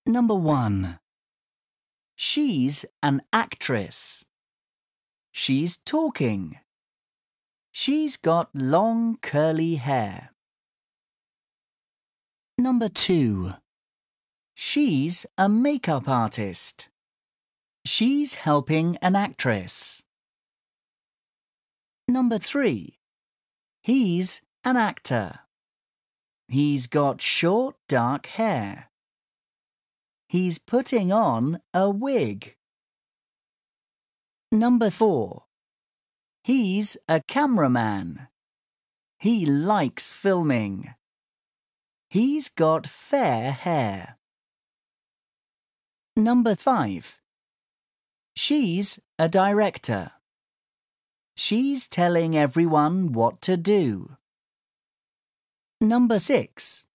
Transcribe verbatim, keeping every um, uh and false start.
Number one. She's an actress. She's talking. She's got long curly hair. Number two. She's a makeup artist. She's helping an actress. Number three. He's an actor. He's got short, dark hair. He's putting on a wig. Number four. He's a cameraman. He likes filming. He's got fair hair. Number five. She's a director. She's telling everyone what to do. Number six.